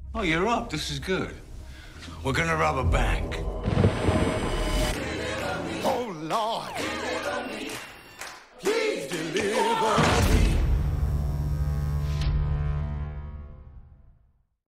Oh, you're up. This is good. We're gonna rob a bank. Oh, Lord. Please deliver.